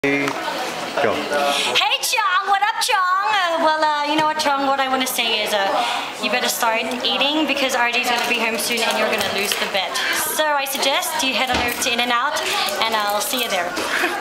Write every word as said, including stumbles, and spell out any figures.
Go. Hey Chong, what up Chong? Uh, well, uh, you know what Chong, what I want to say is uh, you better start eating because R D's going to be home soon and you're going to lose the bet. So I suggest you head on over to In and Out and I'll see you there.